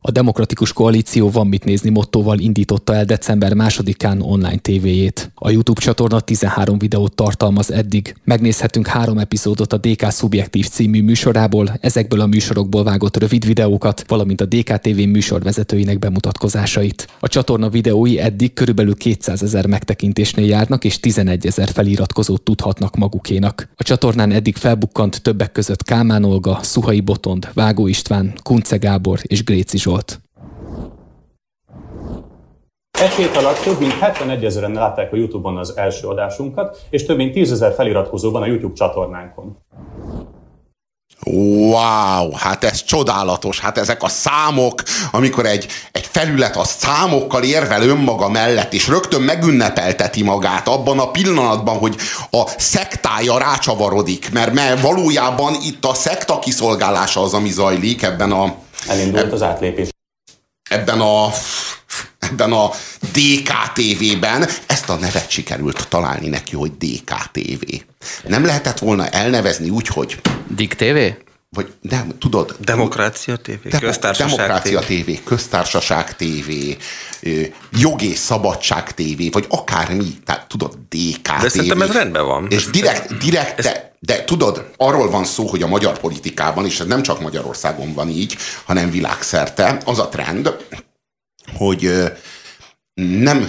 A Demokratikus Koalíció Van mit nézni mottóval indította el december 2-án online tévéjét. A YouTube csatorna 13 videót tartalmaz eddig. Megnézhetünk 3 epizódot a DK Szubjektív című műsorából, ezekből a műsorokból vágott rövid videókat, valamint a DK TV műsorvezetőinek bemutatkozásait. A csatorna videói eddig körülbelül 200 000 megtekintésnél járnak, és 11 000 feliratkozót tudhatnak magukénak. A csatornán eddig felbukkant többek között Kálmán Olga, Szuhai Botond, Vágó István, Kunce Gábor és Gréci Zsolt. Egy hét alatt több mint 71 000-en látták a YouTube-on az első adásunkat, és több mint 10 000 feliratkozóban a YouTube csatornánkon. Wow, hát ez csodálatos, hát ezek a számok, amikor egy felület a számokkal érvel önmaga mellett, és rögtön megünnepelteti magát abban a pillanatban, hogy a szektája rácsavarodik, mert valójában itt a szekta kiszolgálása az, ami zajlik ebben a... Elindult az átlépés. Ebben a DKTV-ben ezt a nevet sikerült találni neki, hogy DKTV. Nem lehetett volna elnevezni úgy, hogy... Dik TV? Vagy nem, tudod... Demokrácia TV, Demokrácia TV, Köztársaság TV, Jog és Szabadság TV, vagy akármi. Tehát tudod, DKTV. De szerintem ez rendben van. És direkt de tudod, arról van szó, hogy a magyar politikában, és ez nem csak Magyarországon van így, hanem világszerte, az a trend, hogy nem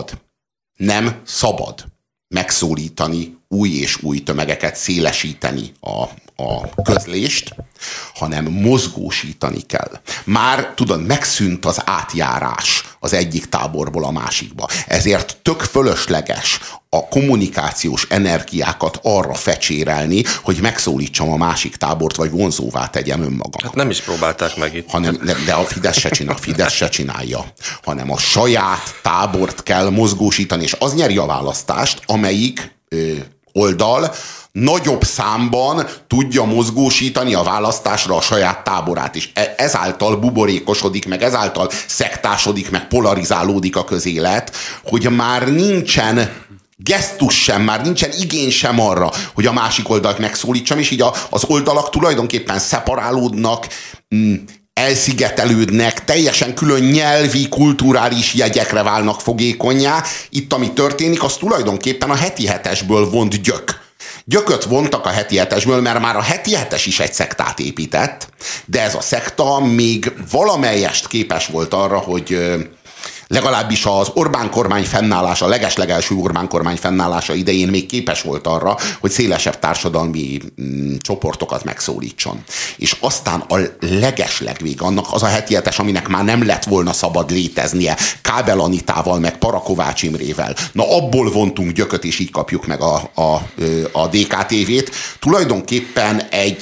szabad megszólítani új és új tömegeket, szélesíteni a közlést, hanem mozgósítani kell. Már tudod, megszűnt az átjárás az egyik táborból a másikba. Ezért tök fölösleges a kommunikációs energiákat arra fecsérelni, hogy megszólítsam a másik tábort, vagy vonzóvá tegyem önmagamat. Hát nem is próbálták meg itt. De a Fidesz se csinálja, hanem a saját tábort kell mozgósítani, és az nyeri a választást, amelyik oldal nagyobb számban tudja mozgósítani a választásra a saját táborát, és ezáltal buborékosodik, meg ezáltal szektásodik, meg polarizálódik a közélet, hogy már nincsen gesztus sem, már nincsen igény sem arra, hogy a másik oldalt megszólítsam, és így az oldalak tulajdonképpen szeparálódnak, elszigetelődnek, teljesen külön nyelvi, kulturális jegyekre válnak fogékonnyá. Itt, ami történik, az tulajdonképpen a heti hetesből vont Gyököt vontak a heti hetesből, mert már a heti hetes is egy szektát épített, de ez a szekta még valamelyest képes volt arra, hogy legalábbis az Orbán kormány fennállása, a legeslegelső Orbán kormány fennállása idején még képes volt arra, hogy szélesebb társadalmi csoportokat megszólítson. És aztán a legeslegvég annak az a heti hetes, aminek már nem lett volna szabad léteznie, Kábel Anitával, meg Parakovács Imrével. Na abból vontunk gyököt, és így kapjuk meg a DKTV-t. Tulajdonképpen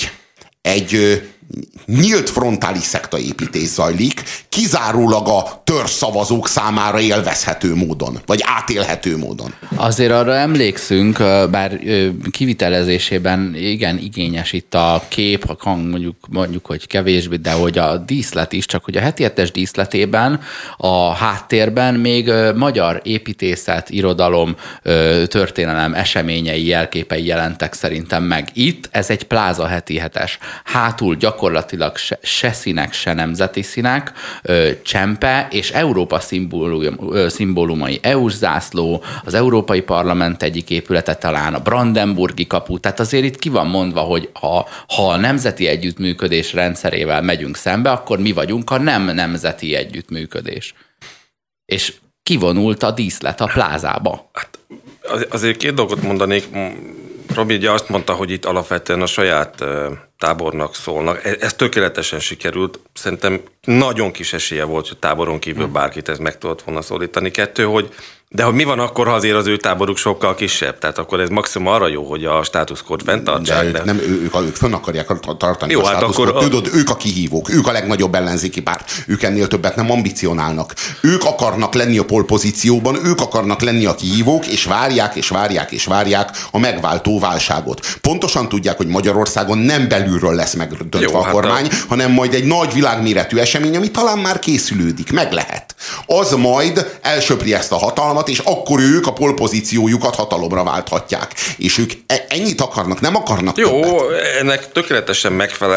egy nyílt frontális szektaépítés zajlik, kizárólag a törzszavazók számára élvezhető módon, vagy átélhető módon. Azért arra emlékszünk, bár kivitelezésében igen igényes itt a kép, a hang mondjuk, hogy kevésbé, de hogy a díszlet is, csak hogy a heti hetes díszletében a háttérben még magyar építészet, irodalom, történelem eseményei, jelképei jelentek szerintem meg. Itt ez egy pláza heti hetes. Hátul gyakorlatilag se színek, se nemzeti színek, csempe és Európa szimbólumai, EU-s zászló, az Európai Parlament egyik épülete, talán a Brandenburgi kapu, tehát azért itt ki van mondva, hogy ha a nemzeti együttműködés rendszerével megyünk szembe, akkor mi vagyunk a nem nemzeti együttműködés. És kivonult a díszlet a plázába. Hát azért két dolgot mondanék. Robi ugye azt mondta, hogy itt alapvetően a saját tábornak szólnak. Ez tökéletesen sikerült. Szerintem nagyon kis esélye volt, hogy táboron kívül bárkit ez meg tudott volna szólítani. De hogy mi van akkor, ha azért az ő táboruk sokkal kisebb? Tehát akkor ez maximum arra jó, hogy a státuszkód fenntartsák. De nem, ők fönn akarják tartani jó, a státuszkód. Akkor... Tudod, ők a kihívók, ők a legnagyobb ellenzéki párt. Ők ennél többet nem ambicionálnak. Ők akarnak lenni a polpozícióban, ők akarnak lenni a kihívók, és várják a megváltó válságot. Pontosan tudják, hogy Magyarországon nem belülről lesz megdöntve a kormány, hanem majd egy nagy világméretű esemény, ami talán már készülődik, meg lehet. Az majd elsöpri ezt a hatalmat, és akkor ők a polpozíciójukat hatalomra válthatják. És ők ennyit akarnak, nem akarnak jó, többet. ennek tökéletesen megfelelt,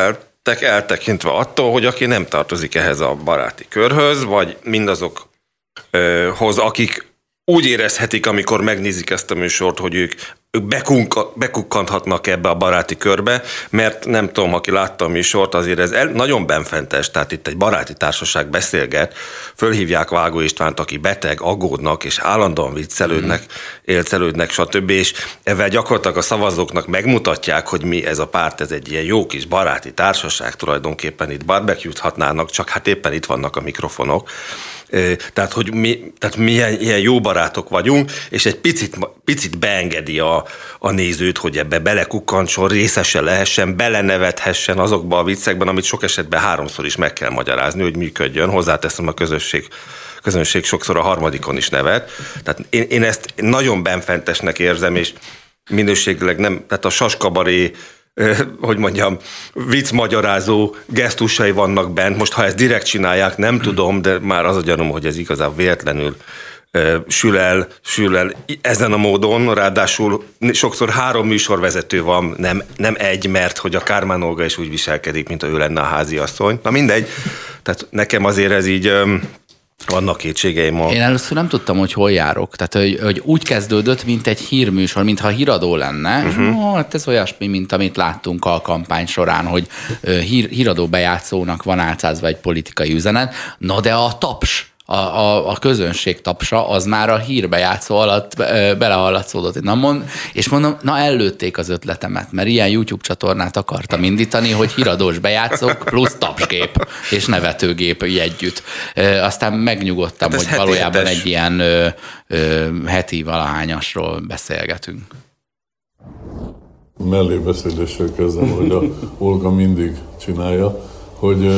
eltekintve attól, hogy aki nem tartozik ehhez a baráti körhöz, vagy mindazokhoz, akik úgy érezhetik, amikor megnézik ezt a műsort, hogy ők bekukkanthatnak ebbe a baráti körbe, mert nem tudom, aki látta a műsort, azért ez nagyon benfentes, tehát itt egy baráti társaság beszélget, fölhívják Vágó Istvánt, aki beteg, aggódnak, és állandóan viccelődnek, élcelődnek, stb. És ezzel gyakorlatilag a szavazóknak megmutatják, hogy mi ez a párt, ez egy ilyen jó kis baráti társaság, tulajdonképpen itt barbecue-thatnának, csak hát éppen itt vannak a mikrofonok. Tehát, hogy mi ilyen jó barátok vagyunk, és egy picit beengedi a nézőt, hogy ebbe belekukkantson, részese lehessen, belenevethessen azokba a viccekben, amit sok esetben 3-szor is meg kell magyarázni, hogy működjön. Hozzáteszem, a közönség sokszor a harmadikon is nevet. Tehát én ezt nagyon benfentesnek érzem, és minőségileg nem, tehát a saskabaré, hogy mondjam, viccmagyarázó gesztusai vannak bent. Most, ha ezt direkt csinálják, nem tudom, de már az a gyanúm, hogy ez igazából véletlenül sül el ezen a módon, ráadásul sokszor 3 műsorvezető van, nem egy, mert hogy a Kármán Olga is úgy viselkedik, mint ő lenne a háziasszony. Na mindegy, tehát nekem azért ez így... Vannak kétségeim. Én először nem tudtam, hogy hol járok. Tehát, hogy úgy kezdődött, mint egy hírműsor, mintha híradó lenne. Hát ez olyasmi, mint amit láttunk a kampány során, hogy híradó bejátszónak van álcázva egy politikai üzenet. Na de a taps, a közönség tapsa, az már a hírbejátszó alatt belehallatszódott. És mondom, ellőtték az ötletemet, mert ilyen YouTube csatornát akartam indítani, hogy híradós bejátszók plusz tapsgép és nevetőgép együtt. Aztán megnyugodtam, hát hogy valójában egy ilyen heti valahányasról beszélgetünk. Mellébeszéléssel kezdem, hogy a Olga mindig csinálja, hogy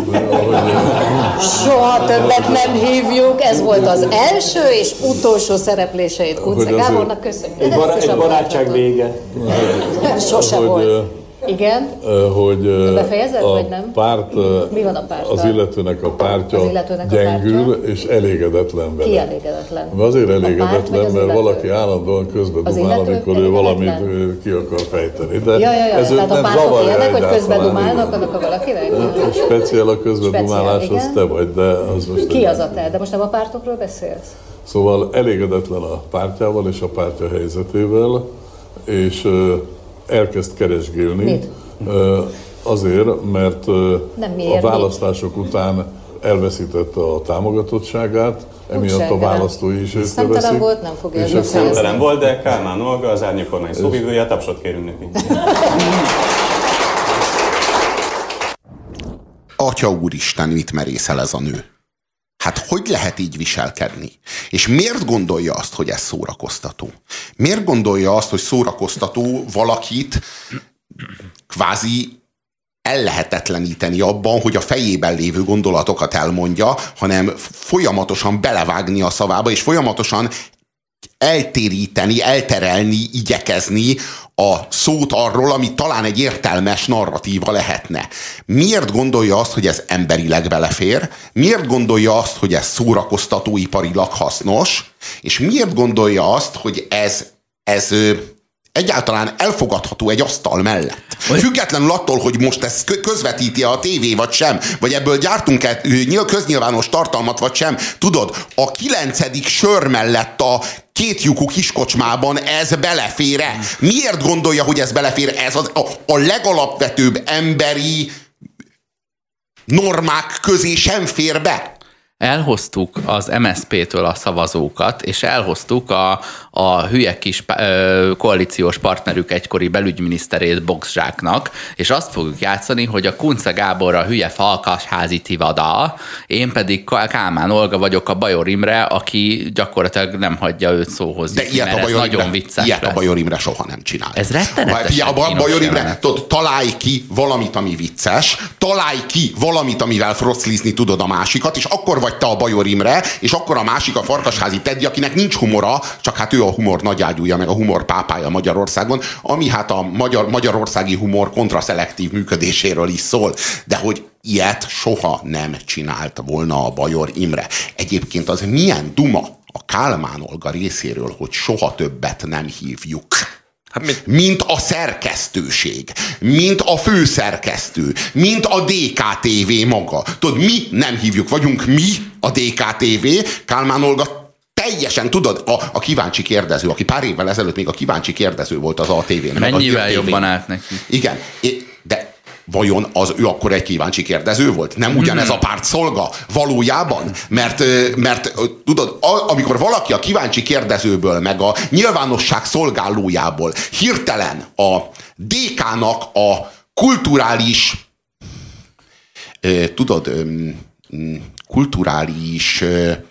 soha többet nem hívjuk, ez volt az első és utolsó szerepléseit Kunce Gábornak, köszönjük. Egy barátság vége. Sose volt. Igen? Hogy befejezed, vagy nem? Párt, mi van a párttal? az illetőnek a pártja gyengül, és elégedetlen vele. Ki elégedetlen? Azért elégedetlen, mert valaki állandóan közbedumál, amikor ő valamit ki akar fejteni. De ez tehát a pártok élnek, hogy közbedumálnak annak a valakinek? Speciál a közbedumálás, az te vagy, de az most... Ki az a te? De most nem a pártokról beszélsz? Szóval elégedetlen a pártjával és a pártja helyzetével, és elkezd keresgélni. Mit? Azért, mert a választások után elveszítette a támogatottságát, emiatt a választói is észreveszik. Szemtelen volt, nem fogja és szemtelen volt, de Kálmán Olga, az árnyékkormány szóvivője, tapsot kérünk neki. Atya úristen, mit merészel ez a nő? Hát hogy lehet így viselkedni? És miért gondolja azt, hogy ez szórakoztató? Miért gondolja azt, hogy szórakoztató valakit kvázi ellehetetleníteni abban, hogy a fejében lévő gondolatokat elmondja, hanem folyamatosan belevágni a szavába, és folyamatosan eltéríteni, elterelni, igyekezni a szót arról, ami talán egy értelmes narratíva lehetne. Miért gondolja azt, hogy ez emberileg belefér? Miért gondolja azt, hogy ez szórakoztatóiparilag hasznos? És miért gondolja azt, hogy ez egyáltalán elfogadható egy asztal mellett? Függetlenül attól, hogy most ezt közvetíti a tévé, vagy sem, vagy ebből gyártunk-e köznyilvános tartalmat, vagy sem. Tudod, a 9. sör mellett a 2 lyukú kiskocsmában ez belefér-e? Miért gondolja, hogy ez belefér? Ez a legalapvetőbb emberi normák közé sem fér be. Elhoztuk az MSZP-től a szavazókat, és elhoztuk a hülye kis koalíciós partnerük egykori belügyminiszterét Boxzsáknak, és azt fogjuk játszani, hogy a Kunce Gábor a hülye Farkasházi Tivada, én pedig Kálmán Olga vagyok a Bajor Imre, aki gyakorlatilag nem hagyja őt szóhoz. De ilyet mert ez nagyon vicces. Ilyet a Bajor Imre soha nem csinál. Ez rettenetesen a Bajor Imre, találj ki valamit, ami vicces, találj ki valamit, amivel froclizni tudod a másikat, és akkor vagy te a Bajor Imre, és akkor a másik a Farkasházi Teddy, akinek nincs humora, csak hát ő a humor nagyágyúja, meg a humor pápája Magyarországon, ami hát a magyarországi humor kontraszelektív működéséről is szól. De hogy ilyet soha nem csinált volna a Bajor Imre. Egyébként az milyen duma a Kálmán Olga részéről, hogy soha többet nem hívjuk. mint a szerkesztőség, mint a főszerkesztő, mint a DKTV maga. Tudod, mi nem hívjuk, vagyunk mi a DKTV, Kálmán Olga teljesen, tudod, a kíváncsi kérdező, aki pár évvel ezelőtt még a kíváncsi kérdező volt az ATV-n. Mennyivel jobban állt neki. Igen, de vajon ő akkor egy kíváncsi kérdező volt? Nem ugyanez a párt szolga valójában? Mert tudod, amikor valaki a kíváncsi kérdezőből, meg a nyilvánosság szolgálójából hirtelen a DK-nak a kulturális kulturális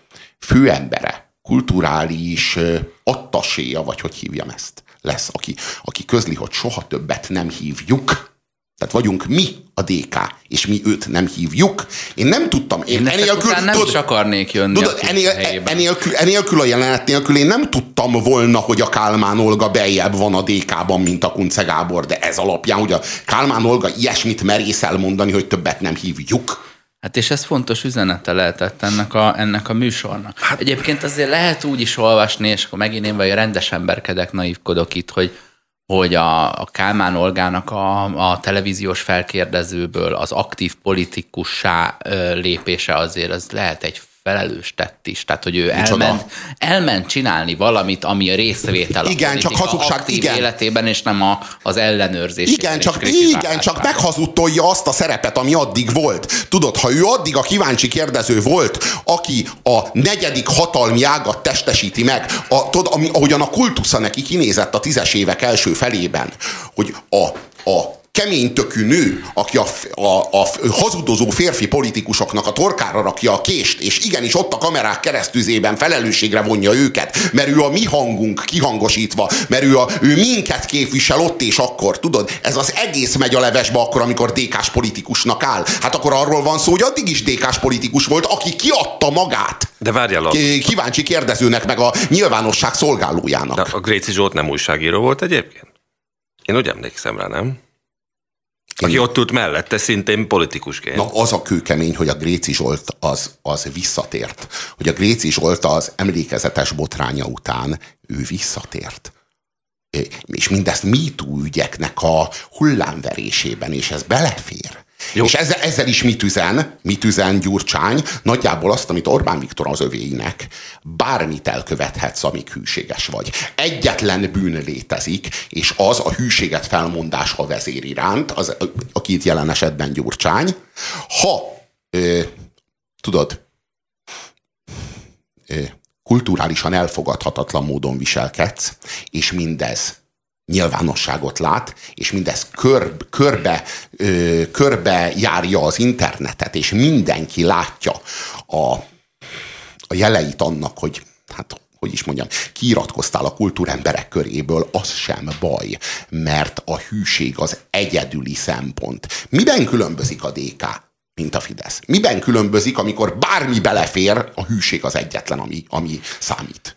főembere, kulturális attaséja, vagy hogy hívjam ezt, lesz, aki közli, hogy soha többet nem hívjuk. Tehát vagyunk mi a DK, és mi őt nem hívjuk. Én nem tudtam. Én nem is akarnék jönni. Tudod, enélkül a jelenet nélkül én nem tudtam volna, hogy a Kálmán Olga beljebb van a DK-ban, mint a Kunce Gábor, de ez alapján, hogy a Kálmán Olga ilyesmit merész elmondani, hogy többet nem hívjuk. Hát és ez fontos üzenete lehetett ennek a műsornak. Egyébként azért lehet úgy is olvasni, és akkor megint én vagy rendes emberkedek, naívkodok itt, hogy a Kálmán Olgának a televíziós felkérdezőből az aktív politikussá lépése azért az lehet egy felelős tett is. Tehát, hogy ő elment csinálni valamit, ami a részvétel igen, a politika aktív életében, és nem az ellenőrzés. Igen, csak meghazudtolja azt a szerepet, ami addig volt. Tudod, ha ő addig a kíváncsi kérdező volt, aki a negyedik hatalmi ágat testesíti meg, ahogyan a kultusza neki kinézett a 10-es évek első felében, hogy a keménytökű nő, aki a hazudozó férfi politikusoknak a torkára rakja a kést, és igenis ott a kamerák keresztüzében felelősségre vonja őket, mert ő a mi hangunk kihangosítva, mert ő minket képvisel ott és akkor, tudod, ez az egész megy a levesbe akkor, amikor DK-s politikusnak áll. Hát akkor arról van szó, hogy addig is DK-s politikus volt, aki kiadta magát. De várjál, kíváncsi kérdezőnek, meg a nyilvánosság szolgálójának. De a Gréczi Zsolt nem újságíró volt egyébként? Én úgy emlékszem rá, nem? Aki ott ült mellette, szintén politikusként. Na, az a kőkemény, hogy a Gréczi Zsolt az visszatért. Hogy a Gréczi Zsolt az emlékezetes botránya után ő visszatért. És mindezt MeToo ügyeknek a hullámverésében, és ez belefér. Jó. És ezzel is mit üzen Gyurcsány? Nagyjából azt, amit Orbán Viktor az övéinek. Bármit elkövethetsz, amíg hűséges vagy. Egyetlen bűn létezik, és az a hűséget felmondása vezér iránt, aki itt jelen esetben Gyurcsány. Ha, kulturálisan elfogadhatatlan módon viselkedsz, és mindez nyilvánosságot lát, és mindez körbe járja az internetet, és mindenki látja a jeleit annak, hogy, hát, hogy is mondjam, kiiratkoztál a kultúremberek köréből, az sem baj, mert a hűség az egyedüli szempont. Miben különbözik a DK, mint a Fidesz? Miben különbözik, amikor bármi belefér, a hűség az egyetlen, ami számít?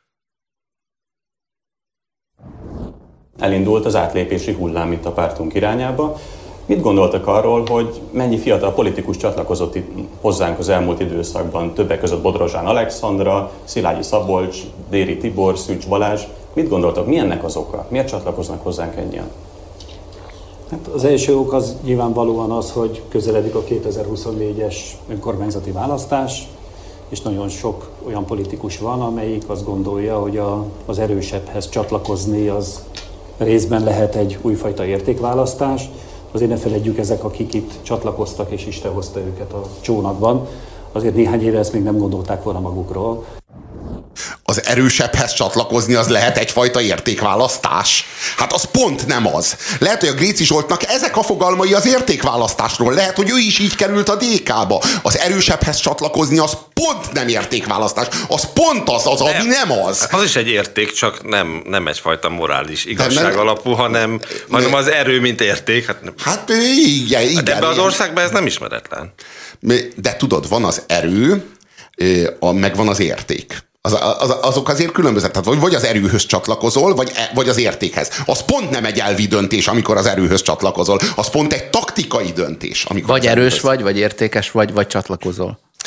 Elindult az átlépési hullám itt a pártunk irányába. Mit gondoltak arról, hogy mennyi fiatal politikus csatlakozott itt hozzánk az elmúlt időszakban, többek között Bodrozsán Alexandra, Szilágyi Szabolcs, Déri Tibor, Szűcs Balázs. Mit gondoltak, mi ennek az oka? Miért csatlakoznak hozzánk ennyien? Hát az első ok az nyilvánvalóan az, hogy közeledik a 2024-es önkormányzati választás, és nagyon sok olyan politikus van, amelyik azt gondolja, hogy az erősebbhez csatlakozni az részben lehet egy újfajta értékválasztás. Azért ne feledjük, ezek, akik itt csatlakoztak, és Isten hozta őket a csónakban, azért néhány éve ezt még nem gondolták volna magukról. Az erősebbhez csatlakozni az lehet egyfajta értékválasztás. Hát az pont nem az. Lehet, hogy a Gréczi Zsoltnak ezek a fogalmai az értékválasztásról. Lehet, hogy ő is így került a DK-ba. Az erősebbhez csatlakozni az pont nem értékválasztás. Az pont az, ami nem az. Az is egy érték, csak nem egyfajta morális igazság alapú, hanem az erő, mint érték. Hát igen. De ebben az országban ez nem ismeretlen. De tudod, van az erő, meg van az érték. Azok azért különbözőek. Tehát vagy az erőhöz csatlakozol, vagy az értékhez. Az pont nem egy elvi döntés, amikor az erőhöz csatlakozol. Az pont egy taktikai döntés. Vagy erős vagy értékes vagy csatlakozol.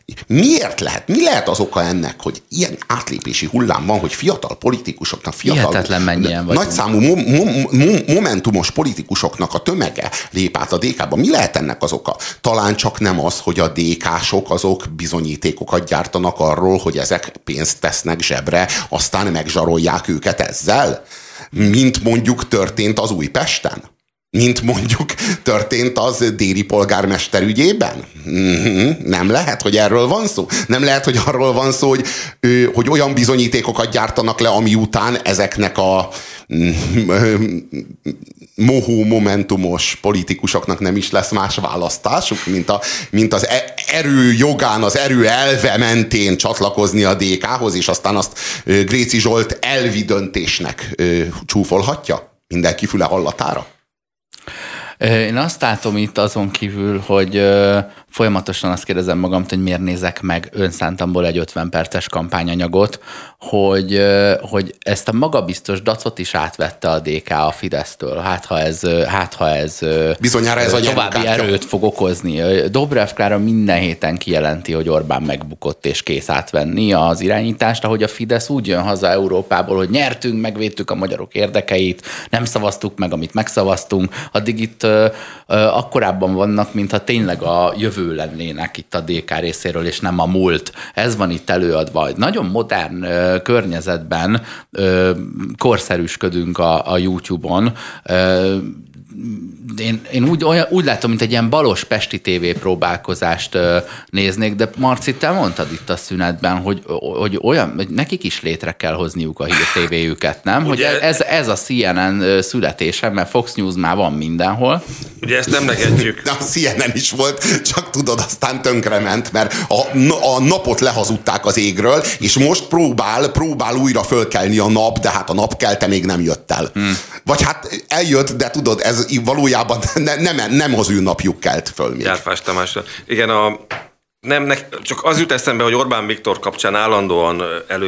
Miért lehet? Mi lehet az oka ennek, hogy ilyen átlépési hullám van, hogy fiatal politikusoknak, nagyszámú momentumos politikusoknak a tömege lép át a DK-ba? Mi lehet ennek az oka? Talán csak nem az, hogy a DK-sok azok bizonyítékokat gyártanak arról, hogy ezek pénzt tesznek zsebre, aztán megzsarolják őket ezzel? Mint mondjuk történt az Újpesten? Mint mondjuk történt az déli polgármester ügyében? Nem lehet, hogy erről van szó? Nem lehet, hogy arról van szó, hogy olyan bizonyítékokat gyártanak le, ami után ezeknek a mohó momentumos politikusoknak nem is lesz más választásuk, mint az erő jogán, az erő elve mentén csatlakozni a DK-hoz, és aztán azt Gréci Zsolt elvi döntésnek csúfolhatja mindenki füle hallatára? Én azt látom itt azon kívül, hogy folyamatosan azt kérdezem magamtól, hogy miért nézek meg önszántamból egy 50 perces kampányanyagot, hogy ezt a magabiztos dacot is átvette a DK a Fidesztől. Hát ha ez bizonyára ez további erőt fog okozni. Dobrev Klára minden héten kijelenti, hogy Orbán megbukott és kész átvenni az irányítást, ahogy a Fidesz úgy jön haza Európából, hogy nyertünk, megvédtük a magyarok érdekeit, nem szavaztuk meg, amit megszavaztunk, addig itt akkorában vannak, mintha tényleg a jövő lennének itt a DK részéről, és nem a múlt. Ez van itt előadva. Nagyon modern környezetben korszerűsködünk a YouTube-on. Én úgy látom, mint egy ilyen balos pesti TV próbálkozást néznék, de Marci, te mondtad itt a szünetben, hogy olyan, hogy nekik is létre kell hozniuk a hírtévéjüket, nem? Hogy ez a CNN születése, mert Fox News már van mindenhol. Ugye ezt emlegetjük. A CNN is volt, csak tudod, aztán tönkrement, mert a napot lehazudták az égről, és most próbál újra fölkelni a nap, de hát a napkelte még nem jött el. Vagy hát eljött, de tudod, ez valójában nem az ő napjuk kelt föl még. Gyárfás Tamás. Igen, csak az jut eszembe, hogy Orbán Viktor kapcsán állandóan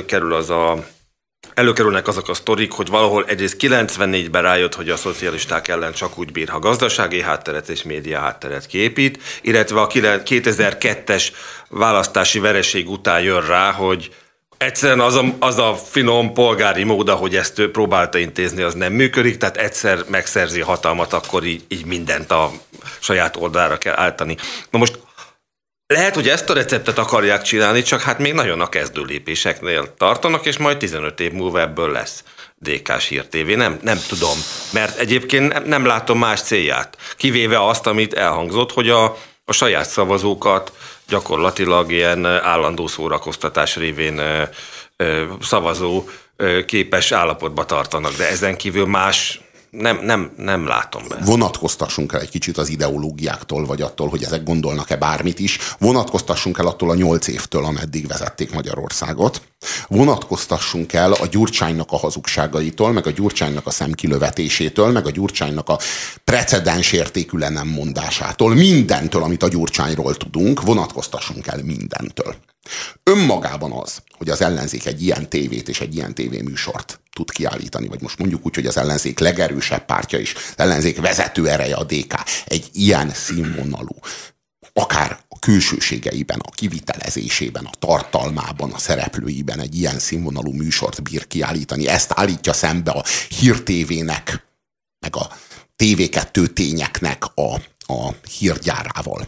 előkerülnek azok a sztorik, hogy valahol egyrészt 94-ben rájött, hogy a szocialisták ellen csak úgy bír, ha gazdasági hátteret és média hátteret kiépít, illetve a 2002-es választási vereség után jön rá, hogy egyszerűen az a finom polgári mód, ahogy ezt ő próbálta intézni, az nem működik, tehát egyszer megszerzi a hatalmat, akkor így mindent a saját oldalára kell állítani. Na most lehet, hogy ezt a receptet akarják csinálni, csak hát még nagyon a kezdő lépéseknél tartanak, és majd 15 év múlva ebből lesz DK-s hírtévé. Nem tudom, mert egyébként nem látom más célját. Kivéve azt, amit elhangzott, hogy a saját szavazókat gyakorlatilag ilyen állandó szórakoztatás révén szavazó képes állapotba tartanak, de ezen kívül más nem látom be. Vonatkoztassunk el egy kicsit az ideológiáktól, vagy attól, hogy ezek gondolnak-e bármit is. Vonatkoztassunk el attól a 8 évtől, ameddig vezették Magyarországot. Vonatkoztassunk el a Gyurcsánynak a hazugságaitól, meg a Gyurcsánynak a szemkilövetésétől, meg a Gyurcsánynak a precedens értékű le nem mondásától. Mindentől, amit a Gyurcsányról tudunk, vonatkoztassunk el mindentől. Önmagában az, hogy az ellenzék egy ilyen tévét és egy ilyen tévéműsort tud kiállítani, vagy most mondjuk úgy, hogy az ellenzék legerősebb pártja is, az ellenzék vezető ereje a DK, egy ilyen színvonalú, akár a külsőségeiben, a kivitelezésében, a tartalmában, a szereplőiben egy ilyen színvonalú műsort bír kiállítani. Ezt állítja szembe a hírtévének, meg a TV2 tényeknek a hírgyárával.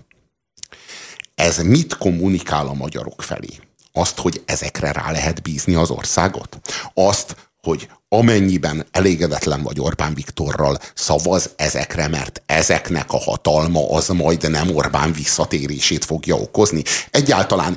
Ez mit kommunikál a magyarok felé? Azt, hogy ezekre rá lehet bízni az országot? Azt, hogy amennyiben elégedetlen vagy Orbán Viktorral, szavaz ezekre, mert ezeknek a hatalma az majd nem Orbán visszatérését fogja okozni. Egyáltalán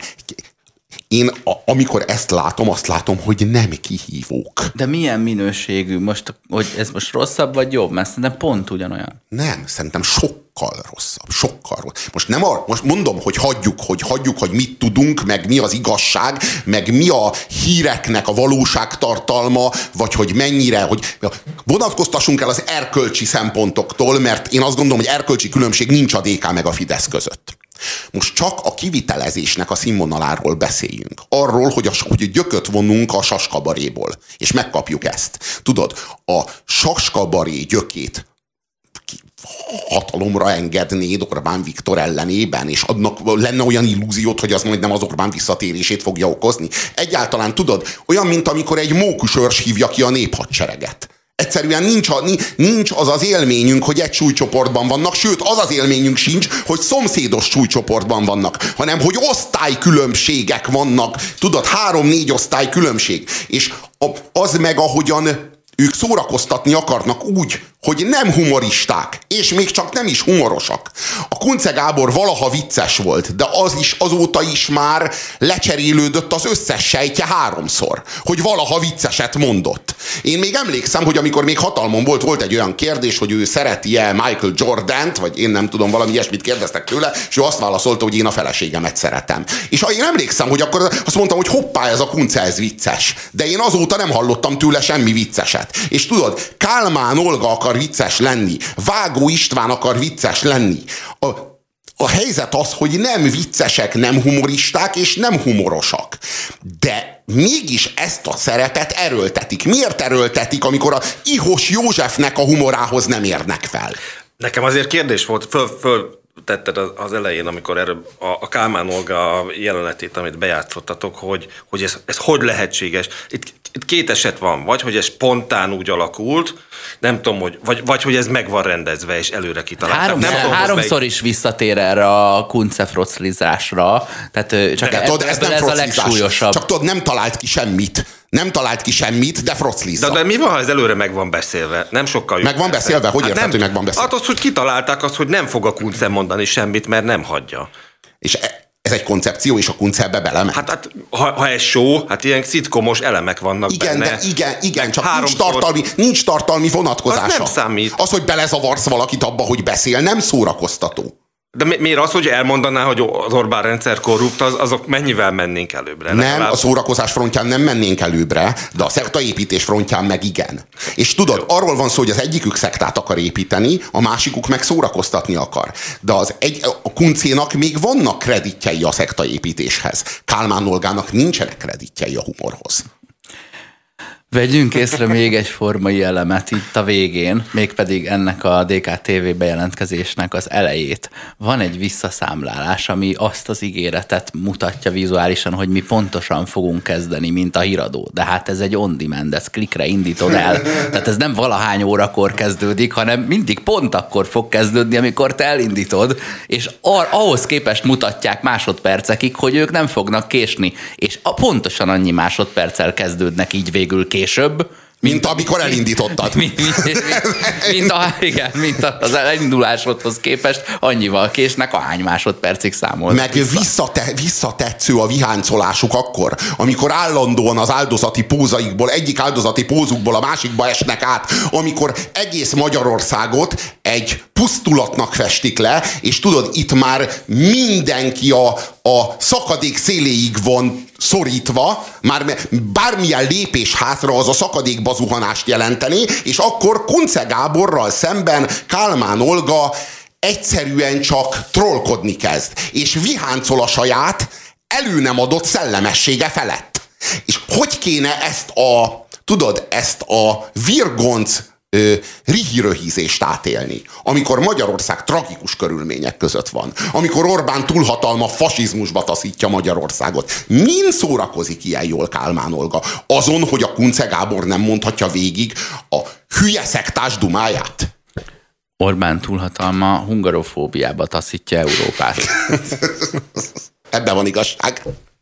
amikor ezt látom, azt látom, hogy nem kihívók. De milyen minőségű? Hogy ez most rosszabb vagy jobb? Mert szerintem pont ugyanolyan. Nem, szerintem sokkal rosszabb. Most mondom, hogy hagyjuk, hogy mit tudunk, meg mi az igazság, meg mi a híreknek a valóságtartalma, vagy hogy mennyire, hogy vonatkoztassunk el az erkölcsi szempontoktól, mert én azt gondolom, hogy erkölcsi különbség nincs a DK meg a Fidesz között. Most csak a kivitelezésnek a színvonaláról beszéljünk. Arról, hogy gyököt vonunk a saskabaréból, és megkapjuk ezt. Tudod, a saskabaré gyökét hatalomra engednéd Orbán Viktor ellenében, és lenne olyan illúziót, hogy az majd nem az Orbán visszatérését fogja okozni. Egyáltalán tudod, olyan, mint amikor egy mókusörs hívja ki a néphadsereget. Egyszerűen nincs az az élményünk, hogy egy súlycsoportban vannak, sőt, az az élményünk sincs, hogy szomszédos súlycsoportban vannak, hanem hogy osztálykülönbségek vannak. Tudod, 3-4 osztálykülönbség. És az meg, ahogyan ők szórakoztatni akarnak úgy, hogy nem humoristák, és még csak nem is humorosak. A Kunce Gábor valaha vicces volt, de azóta is már lecserélődött az összes sejtje 3-szor, hogy valaha vicceset mondott. Én még emlékszem, hogy amikor még hatalmon volt egy olyan kérdés, hogy ő szereti-e Michael Jordant, vagy én nem tudom, valami ilyesmit kérdeztek tőle, és ő azt válaszolta, hogy én a feleségemet szeretem. És én emlékszem, hogy akkor azt mondtam, hogy hoppá, ez a Kunce, ez vicces. De én azóta nem hallottam tőle semmi vicceset. És tudod, Kálmán Olga akar vicces lenni, Vágó István akar vicces lenni. A helyzet az, hogy nem viccesek, nem humoristák, és nem humorosak. De mégis ezt a szerepet erőltetik. Miért erőltetik, amikor a Ihos Józsefnek a humorához nem érnek fel? Nekem azért kérdés volt, föltetted az elején, amikor erről a Kálmán Olga jelenetét, amit bejátszottatok, hogy ez hogy lehetséges. Itt 2 eset van, vagy hogy ez spontán úgy alakult, nem tudom, vagy hogy ez meg van rendezve, és előre kitalálták. Háromszor is visszatér erre a kuncefroclizásra, tehát csak ez a legsúlyosabb. Csak tudod, nem talált ki semmit. Nem talált ki semmit, de froclizza. De mi van, ha ez előre meg van beszélve? Nem sokkal jobb. Meg van beszélve? Hogy érted, hogy meg van beszélve? Hát az, hogy kitalálták azt, hogy nem fog a Kunce mondani semmit, mert nem hagyja. És ez egy koncepció, és a Kunce ebbe belement. Hát ha ez show, hát ilyen szitkomos elemek vannak benne. Igen, csak nincs tartalmi vonatkozása. Az nem számít. Az, hogy belezavarsz valakit abba, hogy beszél, nem szórakoztató. De miért az, hogy elmondaná, hogy az Orbán rendszer korrupt, azok mennyivel mennénk előbbre? Nem, a szórakozás frontján nem mennénk előbbre, de a szektaépítés frontján meg igen. És tudod, arról van szó, hogy az egyikük szektát akar építeni, a másikuk meg szórakoztatni akar. De a Kuncénak még vannak kreditjei a szektaépítéshez. Kálmán Olgának nincsenek kreditjei a humorhoz. Vegyünk észre még egy formai elemet itt a végén, mégpedig ennek a DK-TV bejelentkezésnek az elejét. Van egy visszaszámlálás, ami azt az ígéretet mutatja vizuálisan, hogy mi pontosan fogunk kezdeni, mint a híradó. De hát ez egy on-demand, ez klikre indítod el. Tehát ez nem valahány órakor kezdődik, hanem mindig pont akkor fog kezdődni, amikor te elindítod, és ahhoz képest mutatják másodpercekig, hogy ők nem fognak késni. És pontosan annyi másodperccel kezdődnek így végül később, mint amikor elindítottad. Mint az elindulásodhoz képest annyival késnek, ahány másodpercig számol. Meg visszatetsző a viháncolásuk akkor, amikor állandóan az áldozati pózaikból, egyik áldozati pózukból a másikba esnek át, amikor egész Magyarországot egy pusztulatnak festik le, és tudod, itt már mindenki a szakadék széléig van szorítva, már bármilyen lépés hátra az a szakadékba zuhanást jelenteni, és akkor Kunce Gáborral szemben Kálmán Olga egyszerűen csak trollkodni kezd, és viháncol a saját elő nem adott szellemessége felett. És hogy kéne ezt a virgonc rihiröhízést átélni, amikor Magyarország tragikus körülmények között van, amikor Orbán túlhatalma fasizmusba taszítja Magyarországot. Min szórakozik ilyen jól Kálmán Olga? Azon, hogy a Kunce Gábor nem mondhatja végig a hülye szektás dumáját? Orbán túlhatalma hungarofóbiába taszítja Európát. Ebben van igazság.